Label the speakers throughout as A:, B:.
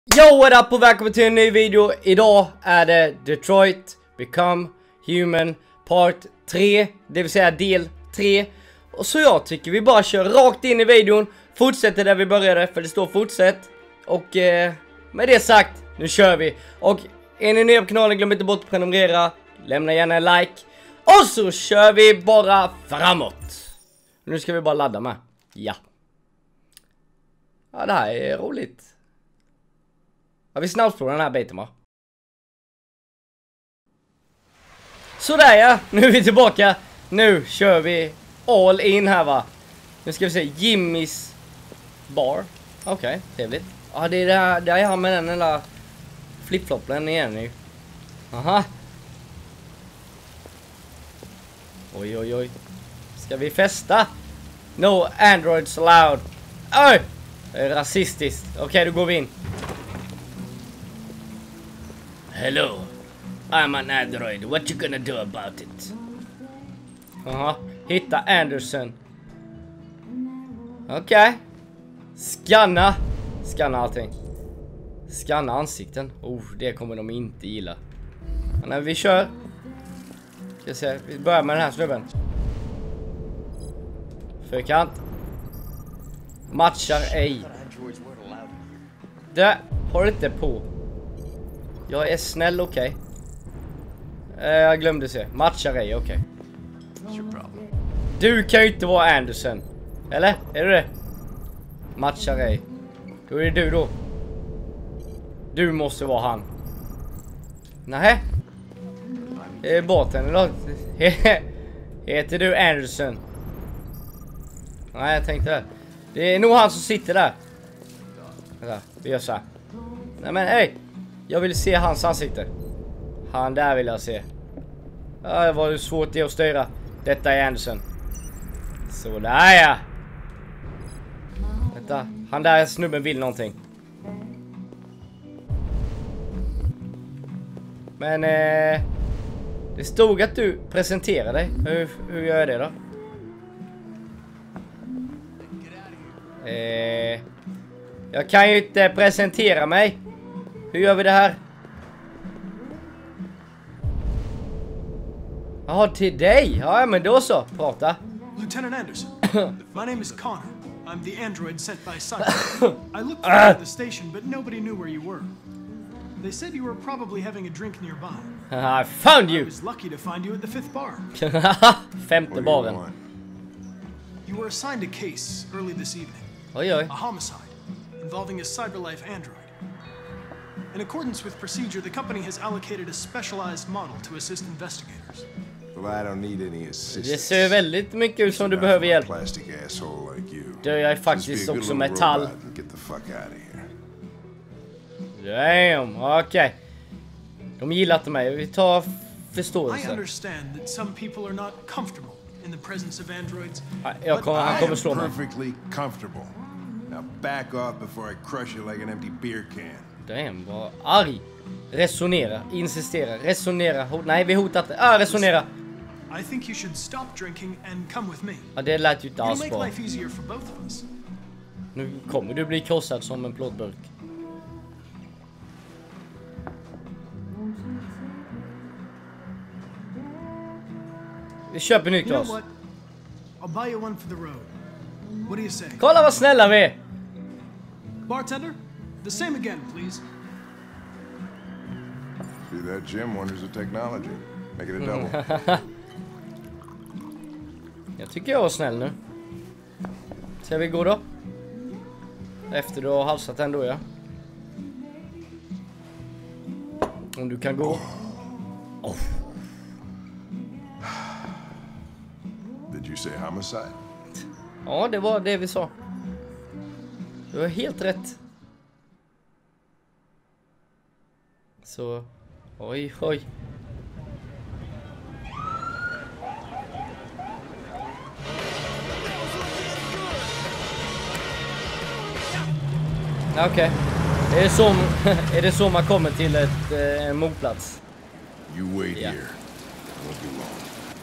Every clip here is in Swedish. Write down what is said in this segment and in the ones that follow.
A: Yo, what up och välkommen till en ny video. Idag är det Detroit Become Human Part 3, det vill säga del 3. Och så jag tycker vi bara kör rakt in i videon, fortsätter där vi började, för det står fortsätt. Och med det sagt, nu kör vi. Och är ni nya på kanalen, glöm inte bort att prenumerera, lämna gärna en like. Och så kör vi bara framåt. Nu ska vi bara ladda med. Ja, det här är roligt. Ja, vi snabbspolar den här biten, va? Sådär ja, nu är vi tillbaka. Nu kör vi all in här, va? Nu ska vi se, Jimmys bar. Okej, trevligt. Ja, det är där jag har med den lilla flipfloppen igen nu. Aha. Oj. Ska vi festa? No androids allowed. Oj! Det är rasistiskt. Okej, då går vi in. Hello, I'm an android. What you gonna do about it? Jaha, hitta Anderson. Okej. Scanna allting. Scanna ansikten. Det kommer de inte gilla. Men när vi kör. Ska se, vi börjar med den här snubben. Fyrkant. Matchar ej. Det har inte på. Jag är snäll, okej. Jag glömde se. Matchar ej, okej. Du kan ju inte vara Anderson. Eller? Är du det? Matchar ej. Då är det du då. Du måste vara han. Nej. Det är båten då. Heter du Anderson? Nej, jag tänkte det. Det är nog han som sitter där. Vänta, vi gör så här. Nej men hej. Jag vill se hans ansikte. Han där vill jag se. Ja, det var ju svårt det att styra. Detta är Anderson. Så där ja. Vänta, han där snubben vill någonting. Men det stod att du presenterar dig. Hur gör jag det då? Jag kan ju inte presentera mig. Hur gör vi det här? Jaha, till dig. Ja, men då så. Prata.
B: Lieutenant Anderson, my name is Connor. I'm the android sent by Cypher. I looked for you at the station, but nobody knew where you were. They said you were probably having a drink nearby.
A: I found you.
B: I was lucky to find you at the 5th bar.
A: Femte baren.
B: You were assigned a case early this evening.
A: Oj.
B: A homicide involving a CyberLife android. In accordance with procedure, the company has allocated a specialized model to assist investigators.
C: Well, I don't need any assistance.
A: Det ser väldigt mycket ut som du behöver hjälp. Det är faktiskt också metall. Damn, okej. De gillar inte mig. Vi tar förståelse.
B: I understand that some people are not comfortable in the presence of androids.
A: Han kommer slå mig.
C: Perfectly comfortable. Now back off before I crush you like an empty beer can.
A: Damn, vad arg. Resonera, insistera, resonera. Nej, vi hotar inte. Resonera.
B: I think you should stop drinking and come with me.
A: Ja, det lät ju inte alls
B: It'll
A: bra.
B: make life easier for both of us.
A: Nu kommer du bli krossad som en plåtburk. Vi köper nytt
B: You know
A: glas.
B: what? I'll buy you one for the road. What do you say?
A: Kolla vad snälla vi är.
B: Bartender, the same again, please.
C: See that Jim wonders at technology. Make it a double.
A: Jag tycker jag var snäll nu. Ska vi gå då? Efter du har halsat ändå, ja. Om du kan gå. Oh.
C: Did you say homicide?
A: Ja, det var det vi sa. Du har helt rätt. Så, oj. Okej. Är det så man kommer till en mordplats?
C: You wait here. Won't be long.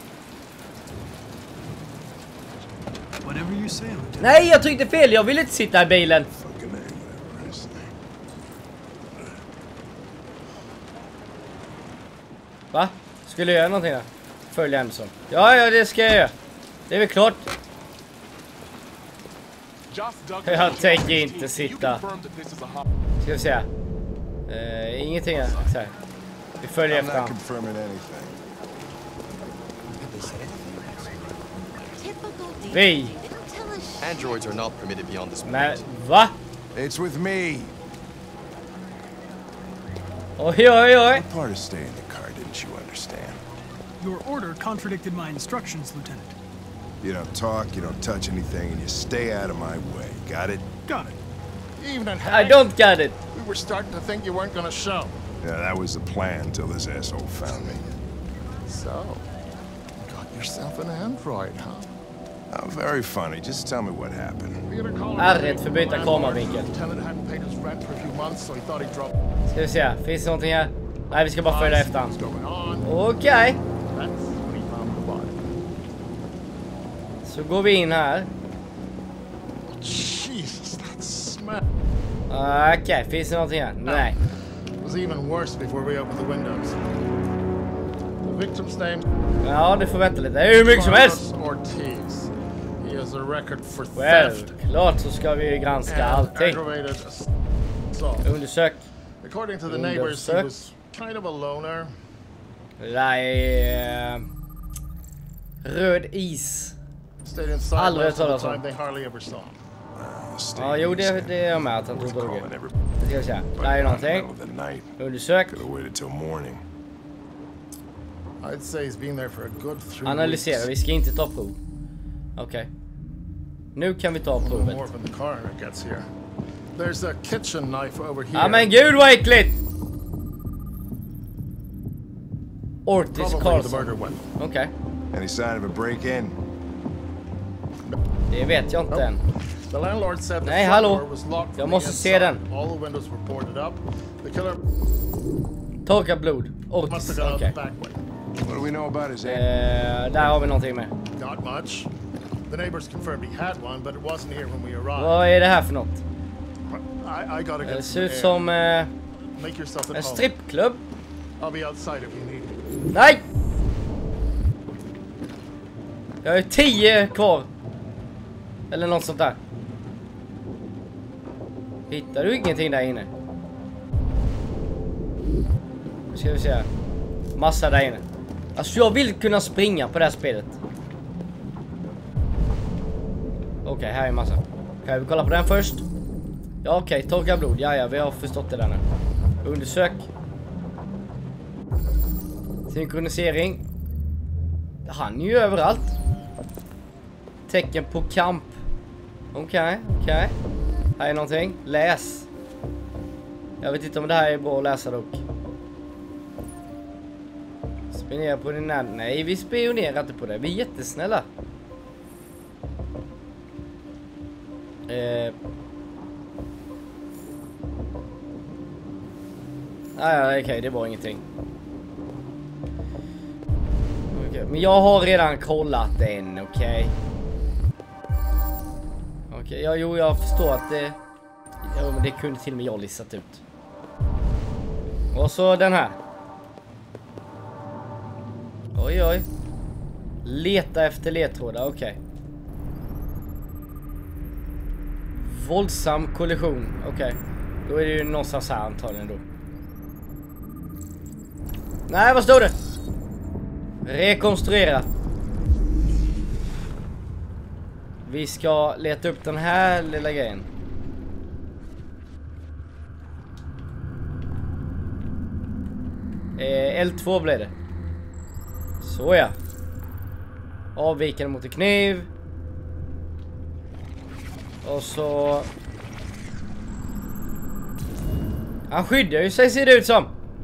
B: Whatever you say, Lieutenant.
A: Nej, jag tryckte fel. Jag vill inte sitta i bilen. Va? Skulle jag göra någonting där? Följ Anderson. Ja, det ska jag göra. Det är väl klart. Jag tänker inte sitta. Ska vi se. Ingenting här. Så här. Vi följer efter han. Vi.
D: Androids are not permitted beyond this
A: Men
D: point.
A: va?
C: It's with me.
A: Oj.
C: What part of staying in the car didn't you understand?
B: Your order contradicted my instructions, Lieutenant.
C: You don't talk, you don't touch anything, and you stay out of my way. Got it?
B: Got it.
E: Evening,
A: I
E: Hank.
A: don't get it.
E: We were starting to think you weren't going to show.
C: Yeah, that was the plan till this asshole found me.
E: So, you got yourself an android, huh?
C: Oh, very funny. Just tell me what happened.
E: We had a call
A: R1 för byta kameravinkel.
E: Lieutenant hadn't paid his rent for a few months, so he thought he'd drop.
A: Ska vi se. Finns det någonting här? Nej, vi ska bara följa efter han.
E: What's going on?
A: Okej.
E: That's when he found the body.
A: Så går vi in här.
E: Jesus, that smell.
A: Okej, finns det någonting här? Nej.
E: It was even worse before we opened the windows. The victim's name?
A: Ja, det får vänta lite. Det är hur mycket som helst.
E: Carlos Ortiz. He has a record for theft
A: Självklart så ska vi granska
E: and
A: allting.
E: aggravated assault.
A: Undersök.
E: According to the neighbors, he was kind of a loner.
A: Det där är röd is.
E: Stayed inside
A: Aldrig
E: most
A: hört
E: of
A: talas
E: the
A: om.
E: time. They hardly ever saw him.
A: Ja, jo det är jag med att han tog droger. Det ska vi se. Där är någonting. Undersök.
E: I'd say he's been there for a good 3
A: Analysera.
E: weeks.
A: Vi ska inte ta prov. Okej. Nu kan vi ta
E: A little
A: provet.
E: more when the coroner gets here. There's a kitchen knife over here.
A: Ja men gud vad äckligt! Ortiz
E: Probably the
A: Carlson.
E: murder weapon.
A: Okej.
C: Any sign of a break-in?
A: Det vet jag inte än.
E: The landlord said the
A: Nej,
E: front
A: hallå.
E: door was locked
A: Jag
E: from
A: måste
E: the
A: se
E: inside.
A: den.
E: All the windows were boarded up. The killer
A: Torka blod.
E: must
A: Ortiz.
E: have gone out
A: Okej.
E: the back way.
C: What do we know about his
A: Där har vi någonting med.
E: Not much. The neighbors confirmed he had one, but it wasn't here when we arrived.
A: Vad är det här för något?
E: I gotta
A: Det
E: get
A: ser
E: some
A: ut
E: air.
A: som
E: Make yourself at
A: en
E: home.
A: strippklubb.
E: I'll be outside if you need me.
A: Nej! Jag har 10 kvar. Eller något sånt där. Hittar du ingenting där inne? Nu ska vi se. Massa där inne. Alltså jag vill kunna springa på det här spelet. Okej, här är massa. Kan vi kolla på den först? Ja okej, torka blod. Ja, vi har förstått det där nu. Undersök. Synkronisering. Han är ju överallt. Tecken på kamp. Okej. Här är någonting. Läs. Jag vet inte om det här är bra att läsa dock. Spionera på din närmare. Nej, vi spionerar inte på det. Vi är jättesnälla. Okej, det var ingenting. Okej, men jag har redan kollat den, okej. Okej, jag förstår att det... Ja, men det kunde till och med jag listat ut. Och så den här. Oj. Leta efter ledtrådar, okej. Våldsam kollision, okej. Då är det ju någonstans här antagligen då. Nej, vad står det? Rekonstruera. Vi ska leta upp den här lilla grejen. L2 blev det. Så ja. Avvikande mot en kniv. Och så... Han skyddar ju sig, ser det ut som.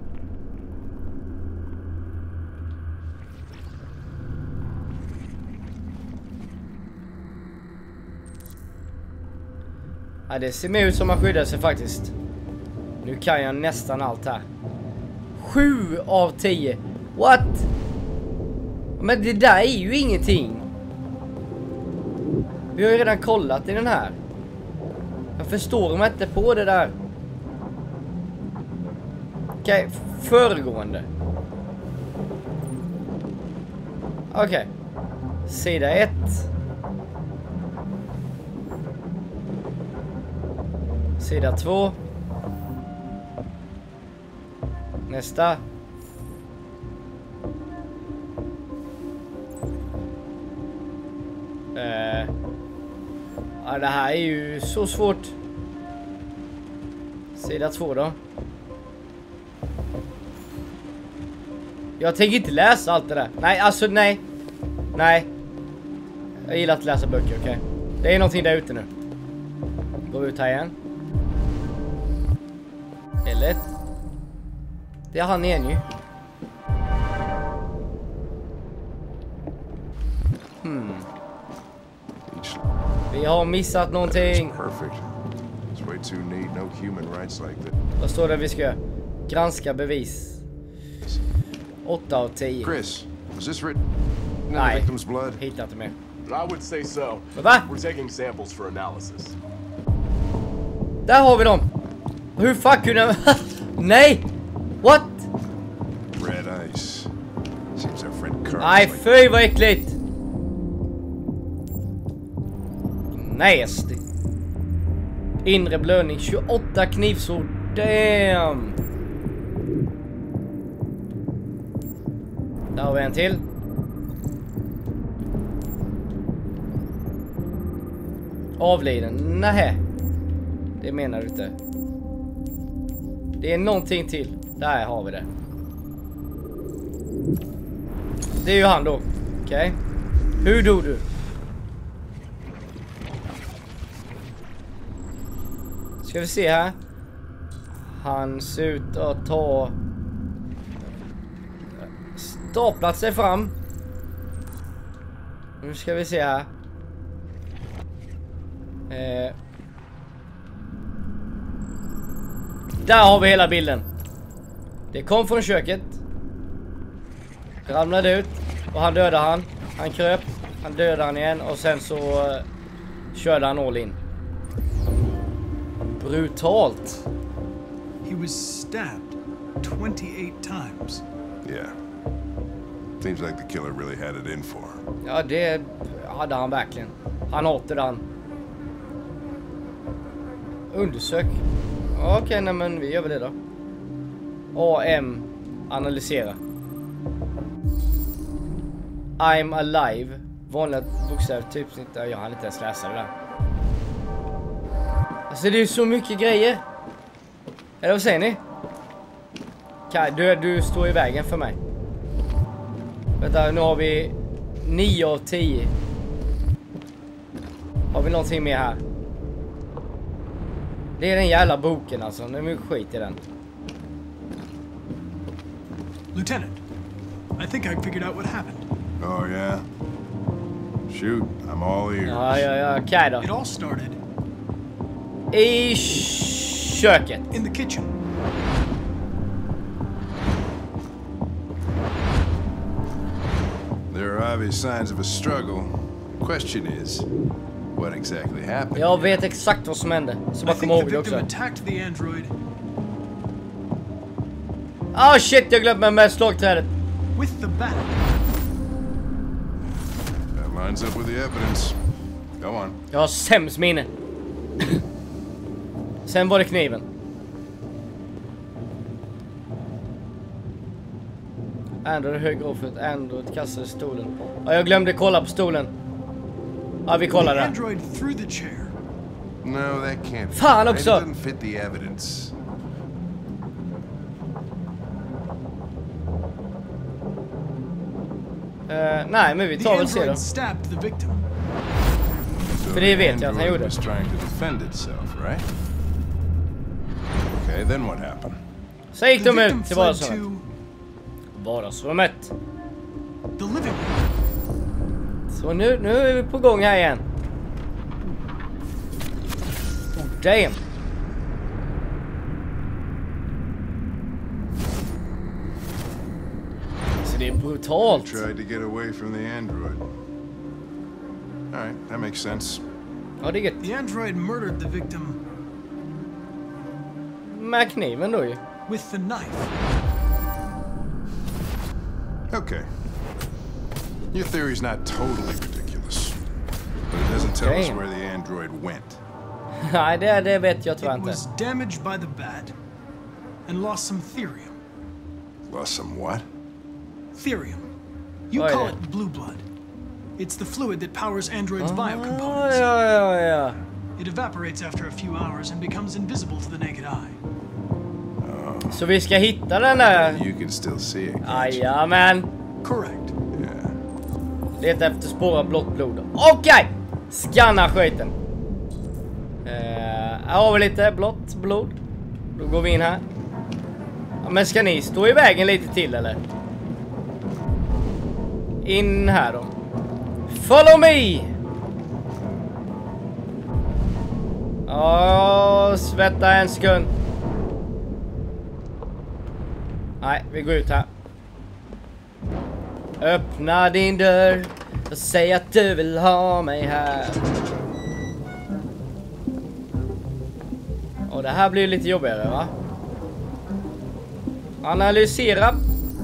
A: Ja, det ser mer ut som han skyddar sig faktiskt. Nu kan jag nästan allt här. 7 av 10. What? Men det där är ju ingenting. Vi har ju redan kollat i den här. Jag förstår mig inte på det där. Okej, föregående. Okej. Sida 1. Sida 2. Nästa. Ja, det här är ju så svårt. Sida 2 då. Jag tänker inte läsa allt det där. Nej, alltså nej. Nej. Jag gillar att läsa böcker, okej? Det är någonting där ute nu. Går ut här igen. Eller? Det är han igen ju. Vi har missat någonting.
C: Perfect. It's way too neat. No human rights like that.
A: Vad står det vi ska göra? Granska bevis. 8 av 10.
C: Chris, was this written in the
A: Nej,
C: victim's blood?
A: hittar inte mer.
F: I would say so.
A: Va?
F: We're taking samples for analysis.
A: Där har vi dem. Hur fan kunde jag... Nej! What?
C: Red ice. Seems our friend Carl.
A: Nej, fy vad äckligt. Nasty. Inre blödning, 28 knivsår. Damn. Där har vi en till. Avliden. Nej. Det menar du inte. Det är någonting till. Där har vi det. Det är ju han då. Okej. Hur dog du? Ska vi se här. Han ser ut att ta... staplat sig fram. Nu ska vi se här. Där har vi hela bilden. Det kom från köket. Ramlade ut. Och han dödade han. Han kröp. Han dödade han igen. Och sen så körde han all in. Brutalt.
B: He was stabbed 28 times.
C: Yeah. Seems like the killer really had it in for him.
A: Ja, det hade han verkligen. Han åter den. Undersök. Okej, nej men vi gör väl det då. AM. Analysera. I'm alive. Vanliga bokstäver, typsnitt. Jag hann inte ens läsa det där. Alltså det är så mycket grejer. Eller vad säger ni? Du står i vägen för mig. Vänta, nu har vi 9 av 10. Har vi någonting mer här? Det är den jävla boken alltså. Nu är vi skit i den.
B: Lieutenant, I think I figured out what happened.
C: Oh, yeah? Shoot, I'm all ears.
A: Ja, okej då.
B: It all started
A: I köket.
B: in the kitchen.
C: There are obvious signs of a struggle. Question is, what exactly happened?
A: Jag vet exakt vad som hände. Så
B: I
A: bara
B: think
A: kom
B: the
A: ihåg det
B: victim
A: också.
B: attacked the android
A: Ah shit, jag glömde med slagträdet.
B: with the bat.
C: That lines up with the evidence. Go on.
A: Jag har sämst minne. Sen var det kniven. Android höger offret. Android kastade stolen. Ja, jag glömde kolla på stolen. Ja, vi kollar
B: The
A: där.
B: android threw the chair.
C: No, that can't be
A: Fan
C: right.
A: också.
C: It doesn't fit the evidence.
A: Nej, men vi
B: The
A: tar väl se då.
B: android stabbed the victim.
C: So
A: För det
C: the
A: vet jag att han
C: android
A: gjorde.
C: was trying to defend itself, right? Okay, then what happened?
A: Sen gick
B: The
A: de
B: victim
A: ut till
B: fled
A: vardagsrummet.
B: to
A: Vardagsrummet.
B: the living room.
A: Så nu är vi på gång här igen. Oh damn. Så det är brutalt.
C: Tried to get away from the android. All right, that makes sense.
A: Ja, det är gött.
B: The android murdered the victim
A: Med kniven då ju.
B: with the knife.
C: Okay. Your theory's not totally ridiculous, but it doesn't tell us
A: Damn.
C: where the android went.
A: Nej, det vet jag tyvärr
B: It
A: inte.
B: was damaged by the bat and lost some therium.
C: Lost some what?
B: Therium. You
A: Oh,
B: call
A: yeah.
B: it blue blood. It's the fluid that powers androids'
A: Ja,
B: biocomponents.
A: ja.
B: It evaporates after a few hours and becomes invisible to the naked eye.
A: Så vi ska hitta den där.
C: You can still see it. Can't you?
A: Jajamän.
B: Correct.
C: Yeah.
A: Leta efter spår av blått blod. Okej! Scanna skiten. Här har vi lite blått blod. Då går vi in här. Ja, men ska ni stå i vägen lite till eller? In här då. Follow me! Svetta en sekund. Nej, vi går ut här. Öppna din dörr och säg att du vill ha mig här. Och det här blir lite jobbigare, va? Analysera.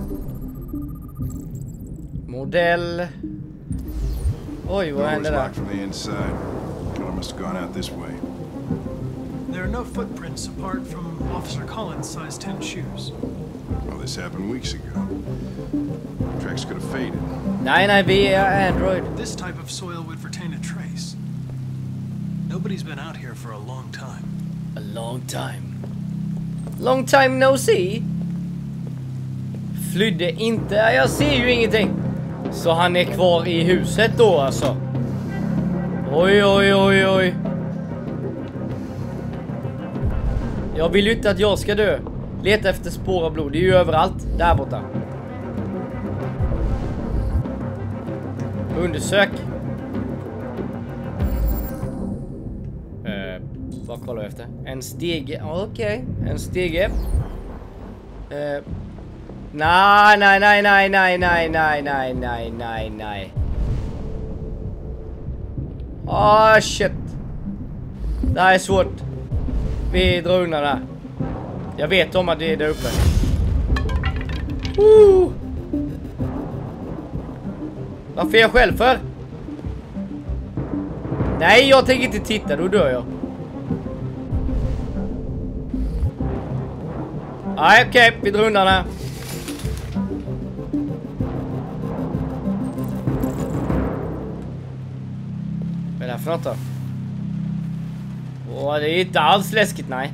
A: Modell. Oj, vad
C: Door's
A: hände där?
C: locked from the inside. Killer must have gone out this way.
B: There are no footprints apart from Officer Collins' size 10 shoes.
C: Well, this happened weeks ago. Tracks could have faded.
A: Nej, vi är Android.
B: This type of soil would retain a trace. Nobody's been out here for a long time.
A: A long time. Long time no see. Flydde inte. Jag ser ju ingenting. Så han är kvar i huset då alltså. Oj, oj, oj, oj. Jag vill ju inte att jag ska dö. Leta efter spår av blod. Det är ju överallt. Där borta. Undersök. Vad kollar jag efter? En stege. Okej. En stege. Nej. Shit. Det här är svårt. Vi drar undan där. Jag vet om att det är där uppe. Varför är jag själv för? Nej, jag tänker inte titta. Då dör jag. Nej, okej. Vi drar undan här. Vad är det här för något då? Åh, det är inte alls läskigt, nej.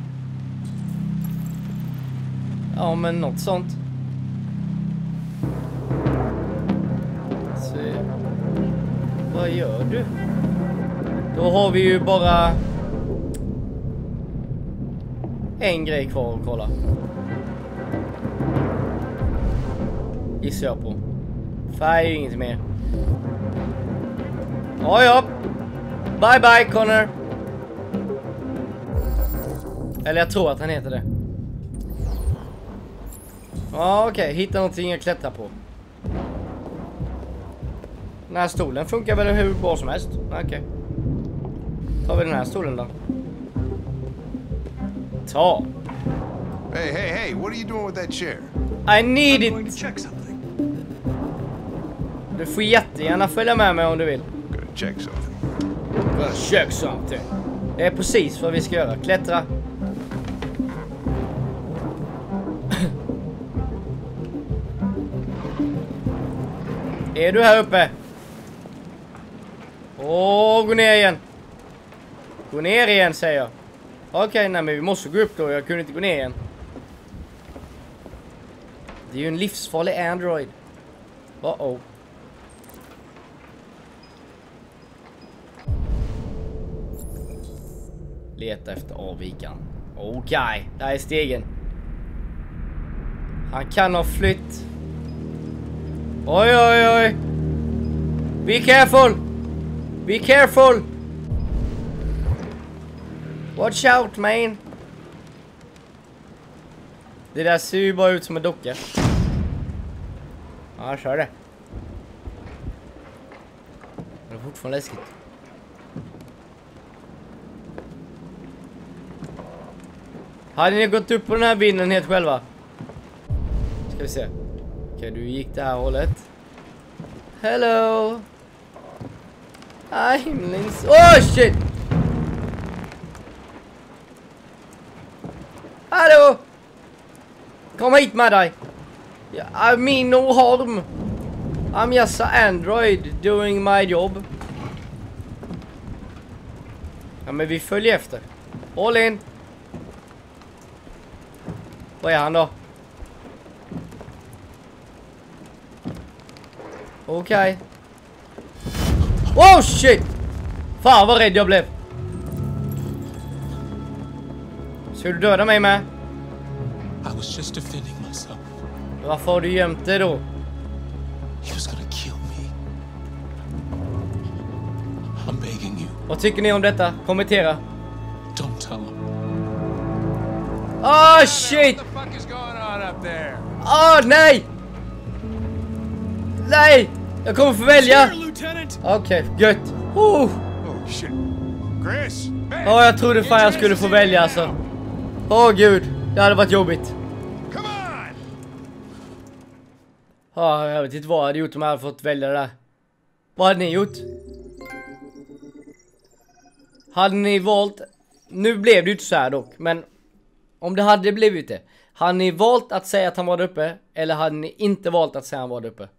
A: Ja, men något sånt. Se. Vad gör du? Då har vi ju bara en grej kvar att kolla. Gissar jag på. Färg är ju inget mer. Ja. Bye bye Connor. Eller jag tror att han heter det. Ja, okej. Hitta någonting att klättra på. Den här stolen funkar väl hur bra som helst. Okej. Tar vi den här stolen då. Ta.
C: Hey, what are you doing with that chair?
A: I need
B: I'm going to
A: it.
B: check something.
A: Du får jättegärna följa med mig om du vill.
C: Gotta check something.
A: Check something. Det är precis vad vi ska göra. Klättra. Är du här uppe? Gå ner igen. Gå ner igen, säger jag. Okej, nej men vi måste gå upp då. Jag kunde inte gå ner igen. Det är ju en livsfarlig Android. Uh-oh. Leta efter avvikan. Okej, där är stegen. Han kan ha flytt. Oj. Be careful. Be careful. Watch out, man. Det där ser ju bara ut som en docka. Ja, kör det. Det är fortfarande läskigt. Hade ni gått upp på den här vinden helt själva? Ska vi se. Okej, du gick det här hållet. Hello. I'm Lindsay. Oh shit! Hallå! Kom hit med dig. I mean no harm. I'm just an android doing my job. Ja, men vi följer efter. Håll in. Vad är han då? Okej. Oh shit! Fan vad rädd jag blev. Ska du döda mig med?
G: I was just defending myself.
A: Varför har du gömt dig då?
G: He was gonna kill me. I'm begging you.
A: Vad tycker ni om detta? Kommentera.
G: Don't tell him.
A: Oh shit!
C: What the fuck is going on up there?
A: Oh nej! Nej! Jag kommer få välja.
B: Here, Lieutenant.
A: Okej, gött.
C: Oh shit. Chris! Man!
A: Jag trodde fan jag skulle få välja alltså. Åh gud, det hade varit jobbigt.
C: Come on!
A: Jag vet inte vad jag hade gjort om jag hade fått välja det där. Vad hade ni gjort? Hade ni valt... Nu blev det ju inte så här dock, men om det hade blivit det. Hade ni valt att säga att han var där uppe? Eller hade ni inte valt att säga att han var där uppe?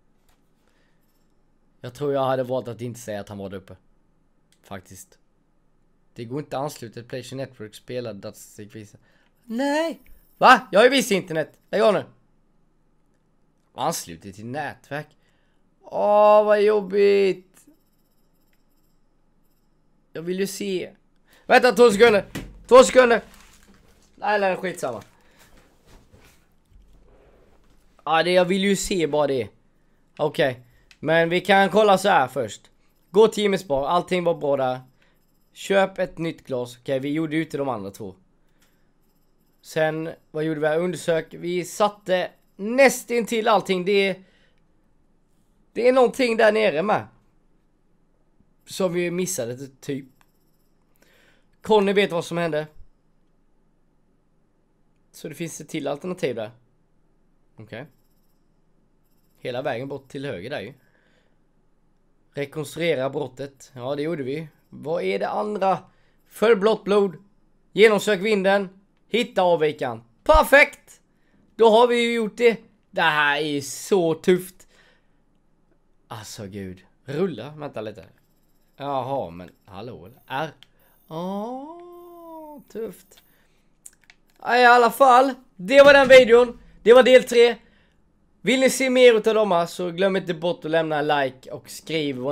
A: Jag tror jag hade valt att inte säga att han var där uppe. Faktiskt. Det går inte anslutet. PlayStation Network spelar datastatistikvisa. Nej! Va? Jag har ju visst internet. Lägg av nu. Anslutet till nätverk. Åh, vad jobbigt. Jag vill ju se. Vänta, 2 sekunder. 2 sekunder. Nej, skitsamma. Ja, det jag vill ju se bara det. Okej. Men vi kan kolla så här först. Gå till Timmerspar. Allting var bra där. Köp ett nytt glas. Okej, vi gjorde ute de andra 2. Sen, vad gjorde vi? Undersök. Vi satte nästan till allting. Det är någonting där nere med. Så vi missade typ. Conny vet vad som hände. Så det finns ett till alternativ där. Okej. Hela vägen bort till höger där ju. Rekonstruera brottet. Ja, det gjorde vi. Vad är det andra? För blått blod. Genomsök vinden. Hitta avvikan. Perfekt! Då har vi ju gjort det. Det här är så tufft. Alltså gud. Rulla. Vänta lite. Jaha, men hallå. R. Tufft. I alla fall. Det var den videon. Det var del 3. Vill ni se mer utav dem så glöm inte bort att lämna en like och skriv vad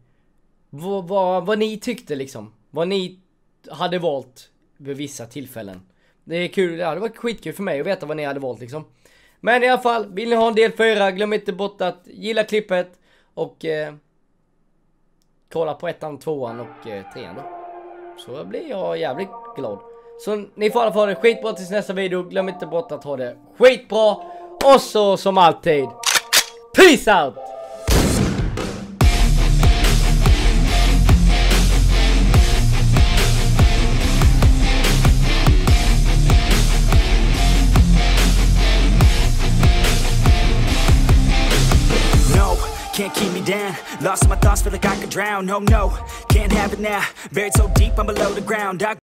A: ni tyckte liksom. Vad ni hade valt vid vissa tillfällen. Det är kul, det var skitkul för mig att veta vad ni hade valt liksom. Men i alla fall, vill ni ha en del 4, glöm inte bort att gilla klippet och kolla på 1:an, 2:an och 3:an då. Så blir jag jävligt glad. Så ni får alla få det skitbra tills nästa video. Glöm inte bort att ha det skitbra. Och så som alltid, peace out!
H: Can't keep me down, lost my thoughts, feel like I could drown. Oh no, can't have it now, buried so deep I'm below the ground.